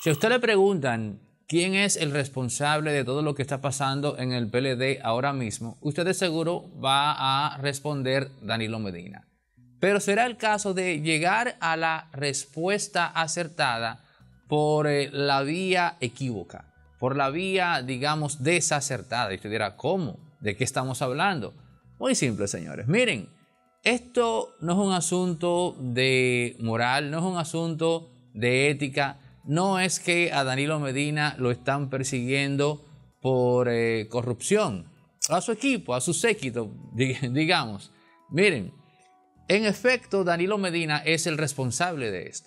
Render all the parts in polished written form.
Si a usted le preguntan quién es el responsable de todo lo que está pasando en el PLD ahora mismo, usted de seguro va a responder Danilo Medina. Pero será el caso de llegar a la respuesta acertada por la vía equívoca, por la vía, digamos, desacertada. Y usted dirá, ¿cómo? ¿De qué estamos hablando? Muy simple, señores. Miren, esto no es un asunto de moral, no es un asunto de ética. No es que a Danilo Medina lo están persiguiendo por corrupción. A su equipo, a su séquito, digamos. Miren, en efecto, Danilo Medina es el responsable de esto.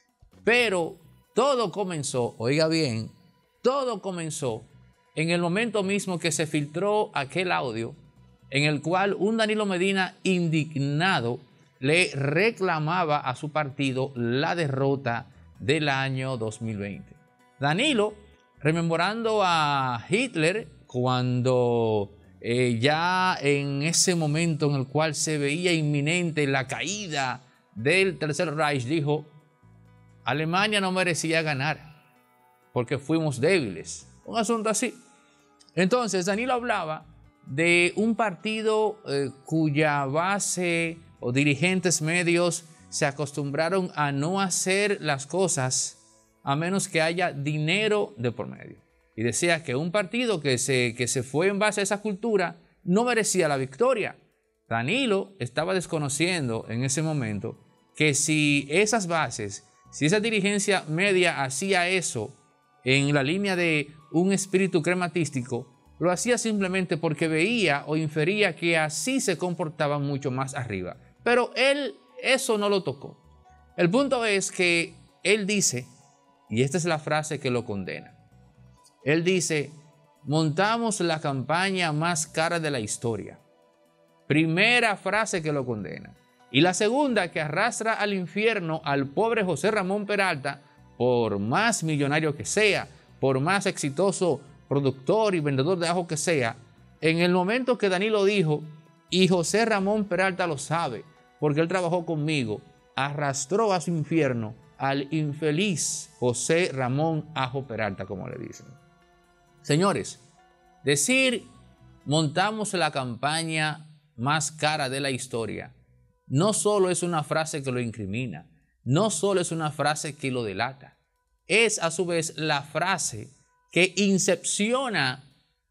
Pero todo comenzó, oiga bien, todo comenzó en el momento mismo que se filtró aquel audio en el cual un Danilo Medina indignado le reclamaba a su partido la derrota del año 2020. Danilo, rememorando a Hitler cuando ya en ese momento en el cual se veía inminente la caída del Tercer Reich, dijo, Alemania no merecía ganar porque fuimos débiles. Un asunto así. Entonces Danilo hablaba de un partido cuya base o dirigentes medios se acostumbraron a no hacer las cosas a menos que haya dinero de por medio. Y decía que un partido que se fue en base a esa cultura no merecía la victoria. Danilo estaba desconociendo en ese momento que si esas bases, si esa dirigencia media hacía eso en la línea de un espíritu crematístico, lo hacía simplemente porque veía o infería que así se comportaban mucho más arriba. Pero él eso no lo tocó. El punto es que él dice, y esta es la frase que lo condena, él dice, montamos la campaña más cara de la historia. Primera frase que lo condena. Y la segunda, que arrastra al infierno al pobre José Ramón Peralta, por más millonario que sea, por más exitoso productor y vendedor de ajo que sea, en el momento que Danilo dijo, y José Ramón Peralta lo sabe, porque él trabajó conmigo, arrastró a su infierno al infeliz José Ramón Ajo Peralta, como le dicen. Señores, decir montamos la campaña más cara de la historia no solo es una frase que lo incrimina, no solo es una frase que lo delata, es a su vez la frase que incepciona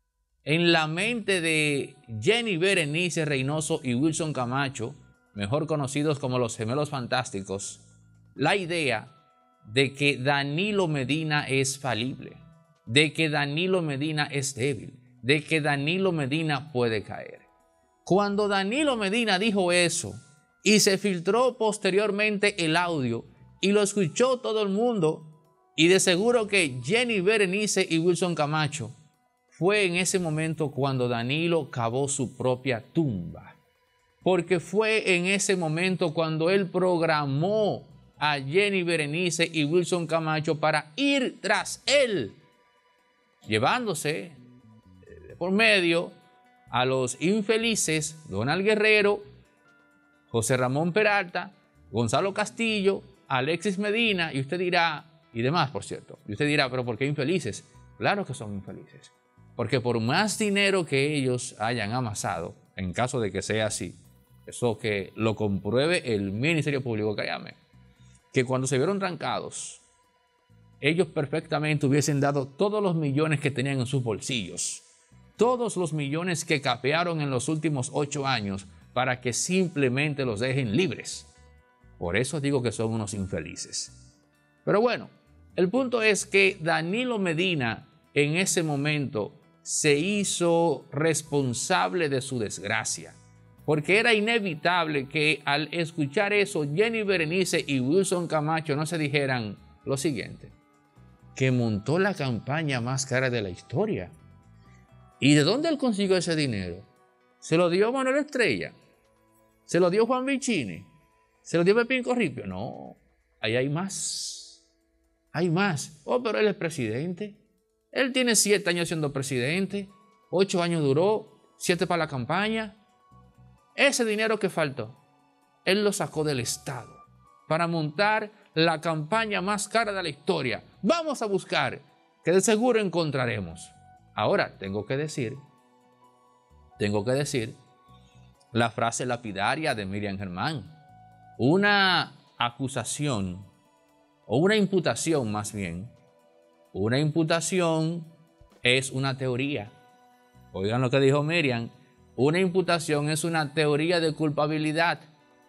en la mente de Jenny Berenice Reynoso y Wilson Camacho, mejor conocidos como los Gemelos Fantásticos, la idea de que Danilo Medina es falible, de que Danilo Medina es débil, de que Danilo Medina puede caer. Cuando Danilo Medina dijo eso y se filtró posteriormente el audio y lo escuchó todo el mundo, y de seguro que Jenny Berenice y Wilson Camacho, fue en ese momento cuando Danilo cavó su propia tumba. Porque fue en ese momento cuando él programó a Jenny Berenice y Wilson Camacho para ir tras él, llevándose por medio a los infelices Donald Guerrero, José Ramón Peralta, Gonzalo Castillo, Alexis Medina, y usted dirá, y demás, por cierto, y usted dirá, pero ¿por qué infelices? Claro que son infelices, porque por más dinero que ellos hayan amasado, en caso de que sea así, eso que lo compruebe el Ministerio Público, créame, que cuando se vieron trancados, ellos perfectamente hubiesen dado todos los millones que tenían en sus bolsillos, todos los millones que capearon en los últimos 8 años para que simplemente los dejen libres. Por eso digo que son unos infelices. Pero bueno, el punto es que Danilo Medina en ese momento se hizo responsable de su desgracia, porque era inevitable que al escuchar eso Jenny Berenice y Wilson Camacho no se dijeran lo siguiente, que montó la campaña más cara de la historia. ¿Y de dónde él consiguió ese dinero? ¿Se lo dio Manuel Estrella? ¿Se lo dio Juan Vicini? ¿Se lo dio Pepín Corripio? No, ahí hay más. Hay más. Oh, pero él es presidente. Él tiene 7 años siendo presidente. 8 años duró, 7 para la campaña. Ese dinero que faltó, él lo sacó del Estado para montar la campaña más cara de la historia. vamos a buscar, que de seguro encontraremos. Ahora, tengo que decir la frase lapidaria de Miriam Germán. Una acusación, o una imputación más bien, una imputación es una teoría. Oigan lo que dijo Miriam, una imputación es una teoría de culpabilidad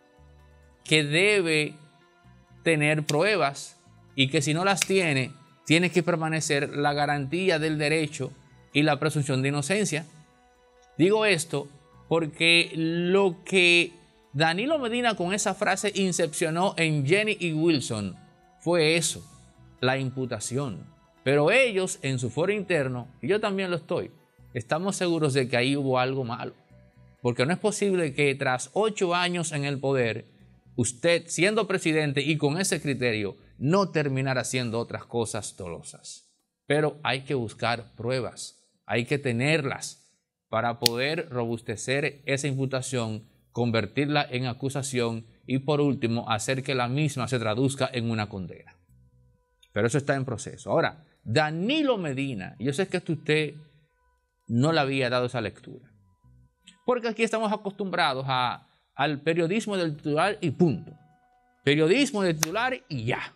que debe tener pruebas y que si no las tiene, tiene que permanecer la garantía del derecho y la presunción de inocencia. Digo esto porque lo que Danilo Medina con esa frase incepcionó en Jenny y Wilson fue eso, la imputación. Pero ellos en su foro interno, y yo también lo estoy, estamos seguros de que ahí hubo algo malo. Porque no es posible que tras 8 años en el poder, usted siendo presidente y con ese criterio, no terminara haciendo otras cosas dolosas. Pero hay que buscar pruebas, hay que tenerlas para poder robustecer esa imputación, convertirla en acusación y por último hacer que la misma se traduzca en una condena. Pero eso está en proceso. Ahora, Danilo Medina, yo sé que usted no le había dado esa lectura, porque aquí estamos acostumbrados al periodismo del titular y punto. Periodismo del titular y ya.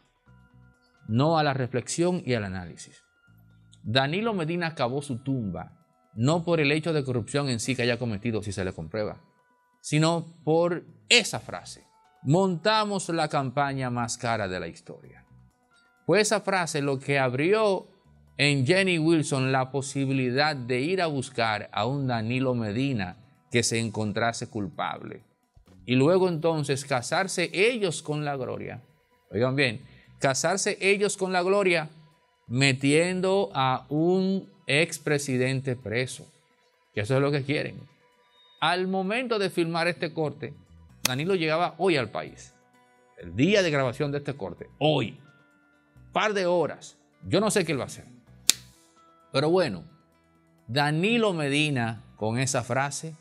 No a la reflexión y al análisis. Danilo Medina acabó su tumba no por el hecho de corrupción en sí que haya cometido, si se le comprueba, sino por esa frase. Montamos la campaña más cara de la historia. Fue esa frase lo que abrió en Jenny Wilson la posibilidad de ir a buscar a un Danilo Medina que se encontrase culpable. Y luego entonces casarse ellos con la gloria. Oigan bien, casarse ellos con la gloria metiendo a un expresidente preso, que eso es lo que quieren. Al momento de filmar este corte, Danilo llegaba hoy al país. El día de grabación de este corte, hoy. Par de horas. Yo no sé qué él va a hacer. Pero bueno, Danilo Medina con esa frase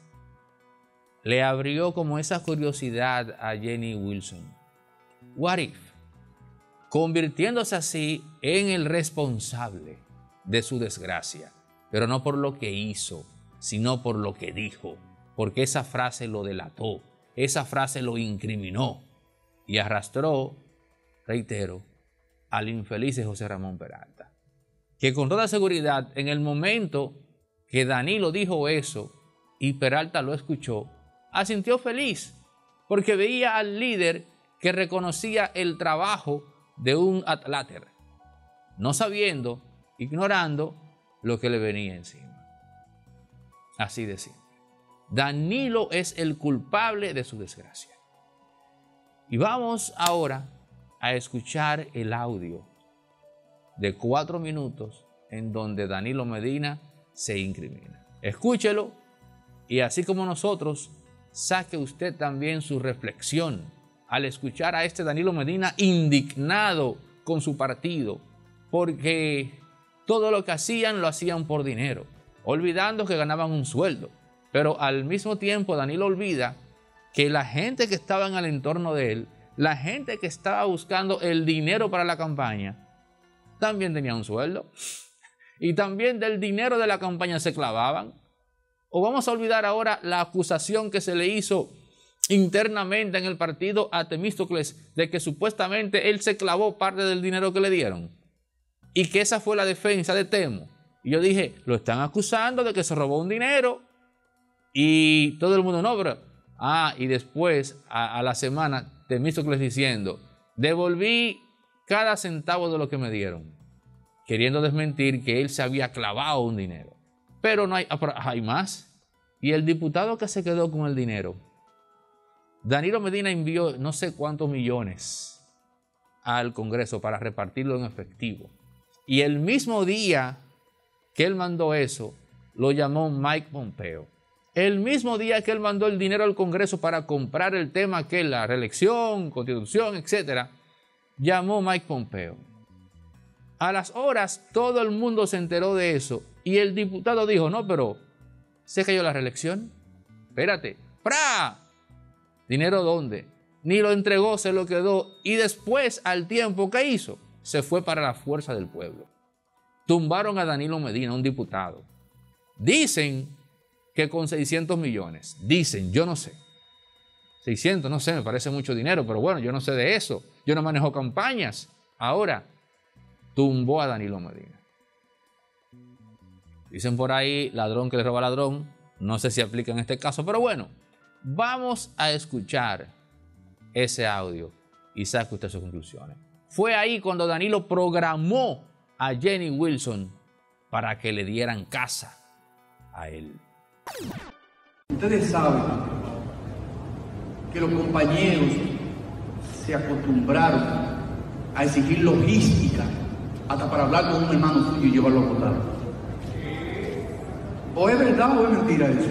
le abrió como esa curiosidad a Jenny Wilson. What if? Convirtiéndose así en el responsable de su desgracia, pero no por lo que hizo, sino por lo que dijo, porque esa frase lo delató, esa frase lo incriminó y arrastró, reitero, al infeliz de José Ramón Peralta, que con toda seguridad en el momento que Danilo dijo eso y Peralta lo escuchó, asintió feliz, porque veía al líder que reconocía el trabajo de un adláter, no sabiendo, ignorando lo que le venía encima. Así de simple. Danilo es el culpable de su desgracia. Y vamos ahora a escuchar el audio de 4 minutos en donde Danilo Medina se incrimina. Escúchelo y así como nosotros, saque usted también su reflexión al escuchar a este Danilo Medina indignado con su partido, porque todo lo que hacían lo hacían por dinero, olvidando que ganaban un sueldo. Pero al mismo tiempo Danilo olvida que la gente que estaba en el entorno de él, la gente que estaba buscando el dinero para la campaña, también tenía un sueldo. Y también del dinero de la campaña se clavaban. O vamos a olvidar ahora la acusación que se le hizo internamente en el partido a Temístocles de que supuestamente él se clavó parte del dinero que le dieron. Y que esa fue la defensa de Temo. Y yo dije, lo están acusando de que se robó un dinero. Y todo el mundo no, pero... y después, a la semana, Temístocles diciendo, devolví cada centavo de lo que me dieron, queriendo desmentir que él se había clavado un dinero. Pero no hay más. Y el diputado que se quedó con el dinero, Danilo Medina envió no sé cuántos millones al Congreso para repartirlo en efectivo. Y el mismo día que él mandó eso, lo llamó Mike Pompeo. El mismo día que él mandó el dinero al Congreso para comprar el tema que es la reelección, constitución, etc., llamó Mike Pompeo. A las horas todo el mundo se enteró de eso y el diputado dijo, no, pero ¿se cayó la reelección? Espérate, ¡pra! ¿Dinero dónde? Ni lo entregó, se lo quedó y después al tiempo, ¿qué hizo? se fue para la Fuerza del Pueblo. Tumbaron a Danilo Medina, un diputado. Dicen que con 600 millones. Dicen, yo no sé. 600, no sé, me parece mucho dinero, pero bueno, yo no sé de eso. Yo no manejo campañas. Ahora, tumbó a Danilo Medina. Dicen por ahí, ladrón que le roba ladrón. No sé si aplica en este caso, pero bueno, vamos a escuchar ese audio y saque usted sus conclusiones. Fue ahí cuando Danilo programó a Jenny Wilson para que le dieran casa a él. Ustedes saben que los compañeros se acostumbraron a exigir logística hasta para hablar con un hermano suyo y llevarlo a votar. ¿O es verdad o es mentira eso?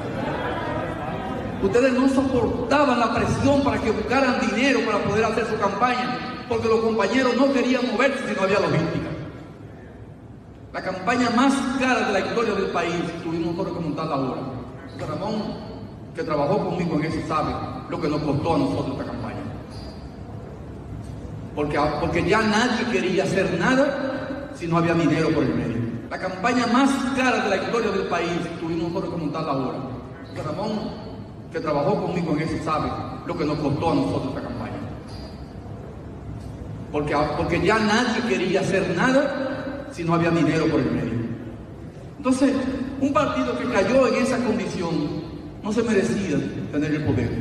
Ustedes no soportaban la presión para que buscaran dinero para poder hacer su campaña, porque los compañeros no querían moverse si no había logística. La campaña más cara de la historia del país tuvimos nosotros que montarla ahora. Ramón, que trabajó conmigo en eso, sabe lo que nos costó a nosotros esta campaña. Porque ya nadie quería hacer nada si no había dinero por el medio. La campaña más cara de la historia del país tuvimos nosotros que montarla ahora. Ramón, que trabajó conmigo en eso, sabe lo que nos costó a nosotros esta campaña. Porque ya nadie quería hacer nada si no había dinero por el medio. Entonces, un partido que cayó en esa condición no se merecía tener el poder.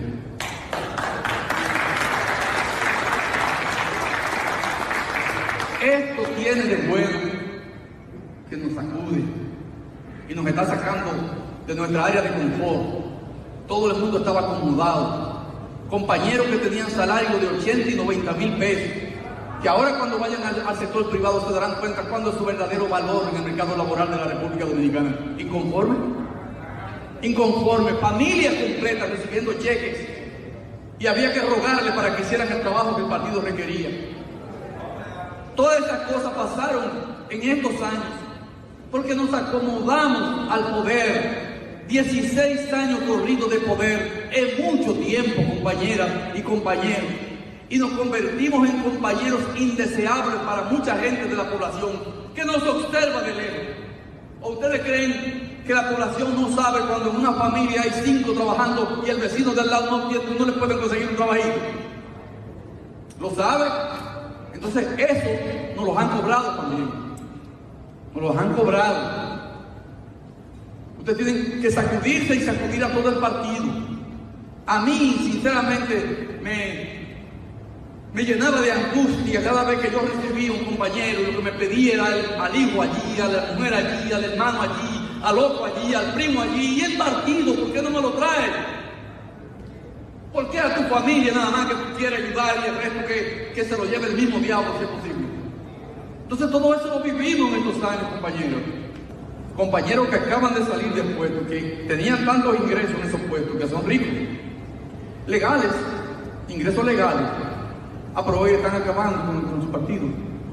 Esto tiene de bueno que nos sacude y nos está sacando de nuestra área de confort. Todo el mundo estaba acomodado. Compañeros que tenían salario de 80 y 90 mil pesos, que ahora cuando vayan al sector privado se darán cuenta cuándo es su verdadero valor en el mercado laboral de la República Dominicana. ¿Inconforme? Inconforme, familias completas recibiendo cheques y había que rogarle para que hicieran el trabajo que el partido requería. Todas esas cosas pasaron en estos años porque nos acomodamos al poder. 16 años corridos de poder es mucho tiempo, compañeras y compañeros, y nos convertimos en compañeros indeseables para mucha gente de la población que nos observa de lejos. ¿O ustedes creen que la población no sabe cuando en una familia hay 5 trabajando y el vecino del lado no le pueden conseguir un trabajito? ¿Lo sabe? Entonces eso nos lo han cobrado también. Nos lo han cobrado. Ustedes tienen que sacudirse y sacudir a todo el partido. A mí, sinceramente, me llenaba de angustia cada vez que yo recibía un compañero y lo que me pedía era al hijo allí, a la mujer allí, al hermano allí, al otro allí, al primo allí. ¿Y el partido? ¿Por qué no me lo trae? ¿Por qué a tu familia nada más que tú quieres ayudar y el resto que se lo lleve el mismo diablo si es posible? Entonces todo eso lo vivimos en estos años, compañeros. Compañeros que acaban de salir del puesto, que tenían tantos ingresos en esos puestos, que son ricos, legales, ingresos legales, pero hoy están acabando con su partido.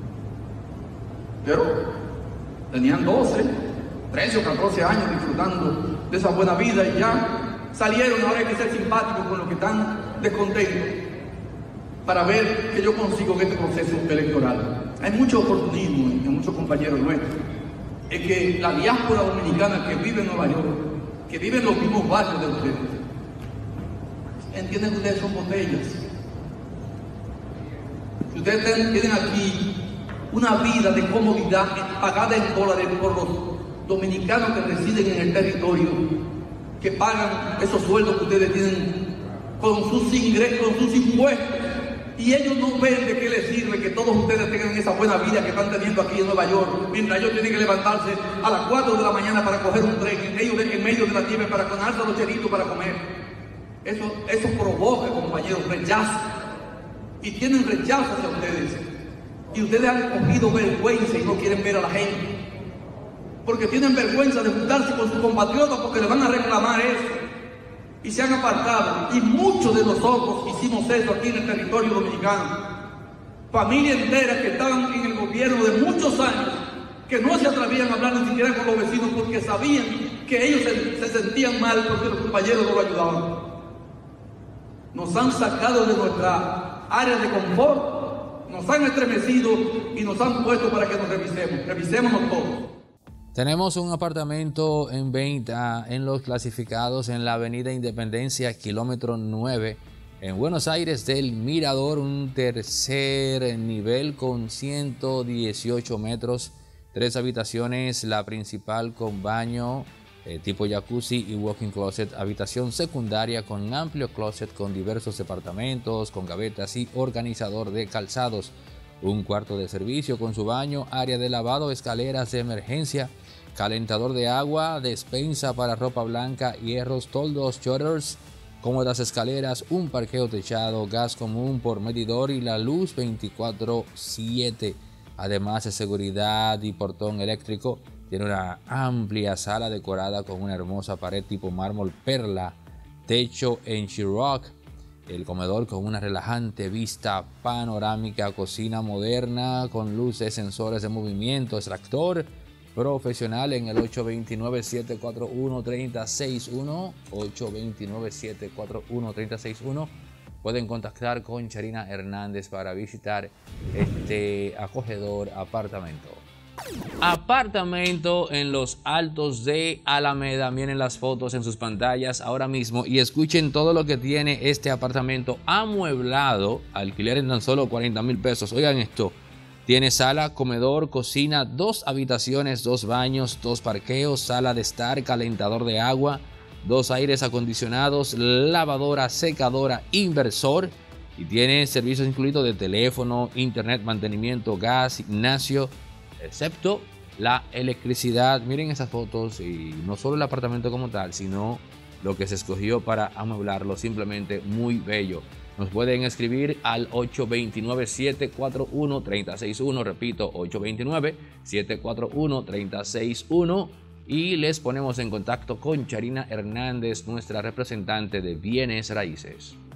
Pero tenían 12, 13 o 14 años disfrutando de esa buena vida y ya salieron. Ahora hay que ser simpáticos con los que están descontentos para ver qué yo consigo en este proceso electoral. Hay mucho oportunismo en muchos compañeros nuestros. Es que la diáspora dominicana que vive en Nueva York, que vive en los mismos barrios de ustedes, entienden que ustedes son botellas. Si ustedes tienen aquí una vida de comodidad pagada en dólares por los dominicanos que residen en el territorio, que pagan esos sueldos que ustedes tienen con sus ingresos, con sus impuestos, y ellos no ven de qué les sirve que todos ustedes tengan esa buena vida que están teniendo aquí en Nueva York, mientras ellos tienen que levantarse a las 4 de la mañana para coger un tren en medio de la nieve para ganarse los chelitos para comer. Eso provoca, compañeros, rechazo. Y tienen rechazo hacia ustedes. Y ustedes han cogido vergüenza y no quieren ver a la gente. Porque tienen vergüenza de juntarse con sus compatriotas porque le van a reclamar eso. Y se han apartado, y muchos de nosotros hicimos eso aquí en el territorio dominicano. Familias enteras que estaban en el gobierno de muchos años, que no se atrevían a hablar ni siquiera con los vecinos porque sabían que ellos se sentían mal porque los compañeros no lo ayudaban. Nos han sacado de nuestra área de confort nos han estremecido y nos han puesto para que nos revisemos. Revisémonos todos. Tenemos un apartamento en venta en los clasificados en la Avenida Independencia, kilómetro 9, en Buenos Aires del Mirador, un tercer nivel con 118 metros, 3 habitaciones, la principal con baño tipo jacuzzi y walk-in closet, habitación secundaria con amplio closet con diversos departamentos, con gavetas y organizador de calzados, un cuarto de servicio con su baño, área de lavado, escaleras de emergencia, calentador de agua, despensa para ropa blanca, hierros, toldos, shutters, cómodas escaleras, un parqueo techado, gas común por medidor y la luz 24/7, además de seguridad y portón eléctrico. Tiene una amplia sala decorada con una hermosa pared tipo mármol perla, techo en Sheetrock, el comedor con una relajante vista panorámica, cocina moderna con luces, sensores de movimiento, extractor profesional en el 829-741-3061, 829-741-3061. Pueden contactar con Charina Hernández para visitar este acogedor apartamento. Apartamento en los Altos de Alameda. Miren las fotos en sus pantallas ahora mismo y escuchen todo lo que tiene este apartamento amueblado. Alquiler en tan solo 40,000 pesos. Oigan esto. Tiene sala, comedor, cocina, 2 habitaciones, 2 baños, 2 parqueos, sala de estar, calentador de agua, 2 aires acondicionados, lavadora, secadora, inversor. Y tiene servicios incluidos de teléfono, internet, mantenimiento, gas, gimnasio, excepto la electricidad. Miren esas fotos y no solo el apartamento como tal, sino lo que se escogió para amueblarlo, simplemente muy bello. Nos pueden escribir al 829-741-3061, repito, 829-741-3061 y les ponemos en contacto con Charina Hernández, nuestra representante de bienes raíces.